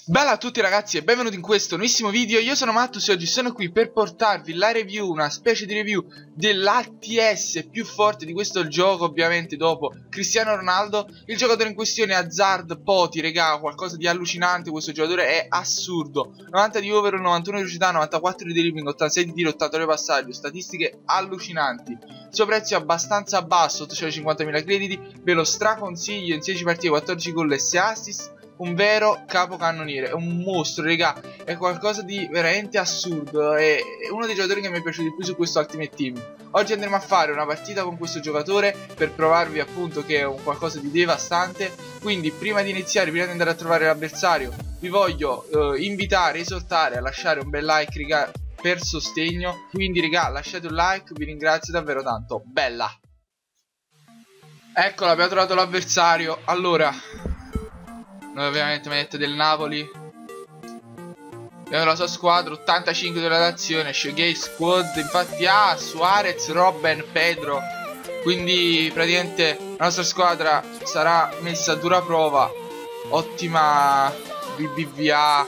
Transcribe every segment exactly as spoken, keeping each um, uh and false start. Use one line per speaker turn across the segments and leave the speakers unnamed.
Bella a tutti ragazzi e benvenuti in questo nuovissimo video. Io sono Mattus e oggi sono qui per portarvi la review, una specie di review dell'A T S più forte di questo gioco, ovviamente dopo Cristiano Ronaldo. Il giocatore in questione è Hazard Poti, regà, qualcosa di allucinante. Questo giocatore è assurdo. novanta di over, novantuno di velocità, novantaquattro di dribbling, ottantasei di tiro, ottantanove di passaggio, statistiche allucinanti. Il suo prezzo è abbastanza basso, ottocentocinquantamila crediti, ve lo straconsiglio. In sedici partite, quattordici gol e sei assist. Un vero capocannoniere, è un mostro, raga, è qualcosa di veramente assurdo, è uno dei giocatori che mi è piaciuto di più su questo Ultimate Team. Oggi andremo a fare una partita con questo giocatore per provarvi appunto che è un qualcosa di devastante. Quindi prima di iniziare, prima di andare a trovare l'avversario, vi voglio eh, invitare, esortare a lasciare un bel like, raga, per sostegno. Quindi raga, lasciate un like, vi ringrazio davvero tanto. Bella! Eccola, abbiamo trovato l'avversario. Allora, noi ovviamente manette del Napoli. Abbiamo la sua squadra, ottantacinque di relazione, Shogei Squad. Infatti ha Suarez, Robben, Pedro. Quindi praticamente la nostra squadra sarà messa a dura prova. Ottima B B V A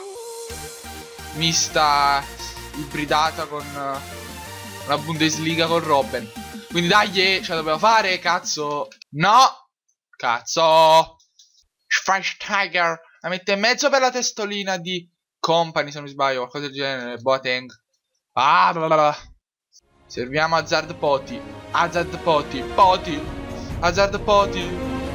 mista ibridata con la Bundesliga con Robben. Quindi dai, ce la dobbiamo fare, cazzo. No, cazzo. Schweinsteiger la mette in mezzo per la testolina di Company, se non mi sbaglio, qualcosa del genere. Boateng. Ah, bla bla bla. Serviamo Hazard Poti. Hazard Poti. Poti. Hazard Poti.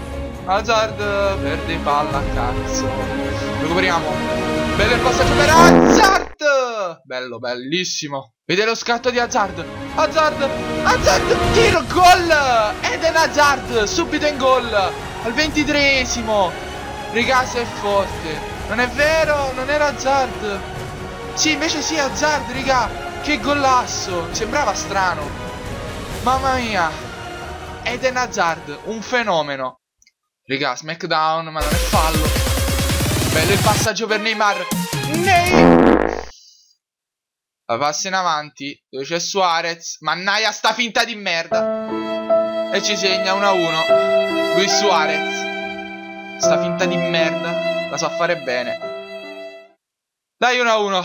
Hazard. Perde palla, cazzo. Recuperiamo. Bello il passaggio per Hazard. Bello, bellissimo. Vede lo scatto di Hazard. Hazard. Hazard. Tiro, gol. Eden Hazard. Subito in gol. Al ventitreesimo. Raga, se è forte. Non è vero, non era Hazard. Sì, invece sì, Hazard, raga. Che golasso. Mi sembrava strano. Mamma mia. Eden Hazard, un fenomeno. Raga, Smackdown, ma non è fallo. Bello il passaggio per Neymar. Neymar. La passa in avanti, dove c'è Suarez. Mannaia, sta finta di merda. E ci segna uno a uno Luis Suarez. Sta finta di merda la sa fare bene. Dai, uno a uno.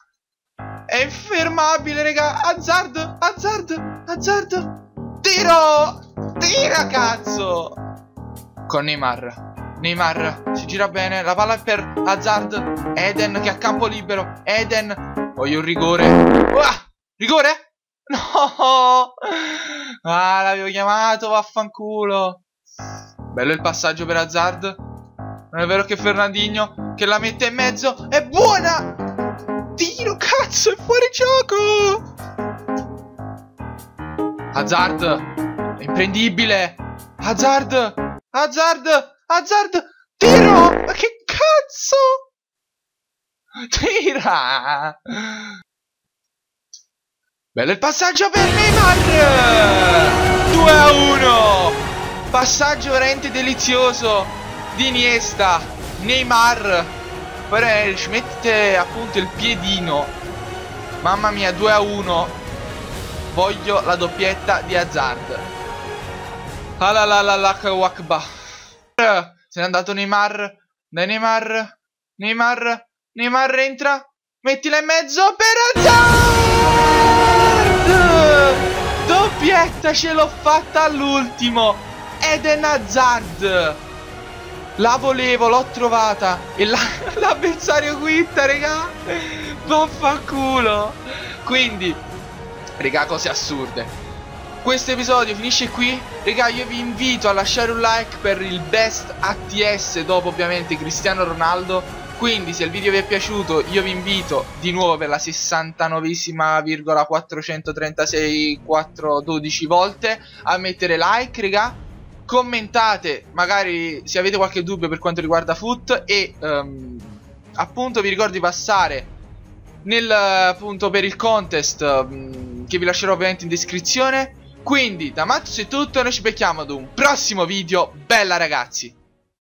È infermabile, raga. Hazard, Hazard, Hazard. Tiro. Tira, cazzo. Con Neymar. Neymar si gira bene. La palla è per Hazard. Eden che ha campo libero. Eden. Voglio un rigore. Uah, rigore? No. Ah, l'avevo chiamato, vaffanculo. Bello il passaggio per Hazard. Non è vero che Fernandinho che la mette in mezzo. È buona. Tiro, cazzo, è fuori gioco. Hazard. È imprendibile. Hazard. Hazard. Hazard. Tiro. Ma che cazzo. Tira. Bello il passaggio per Neymar. due a uno. Passaggio veramente delizioso di Iniesta. Neymar. Poi ci mette appunto il piedino. Mamma mia, due a uno. Voglio la doppietta di Hazard. Alalalalakawakba. Se n'è andato Neymar. Dai Neymar. Neymar. Neymar entra. Mettila in mezzo per Hazard. Doppietta, ce l'ho fatta all'ultimo. Eden Hazard. La volevo, l'ho trovata. E l'avversario la, quitta, raga. Vaffanculo. Quindi, raga, cose assurde. Questo episodio finisce qui. Raga, io vi invito a lasciare un like per il best A T S dopo ovviamente Cristiano Ronaldo. Quindi se il video vi è piaciuto io vi invito di nuovo per la sessantanovesima virgola quattrocentotrentasei quattrocentododici volte a mettere like, raga. Commentate magari se avete qualche dubbio per quanto riguarda Foot. E um, appunto vi ricordo di passare nel appunto per il contest um, che vi lascerò ovviamente in descrizione. Quindi da Mattus è tutto, noi ci becchiamo ad un prossimo video. Bella ragazzi.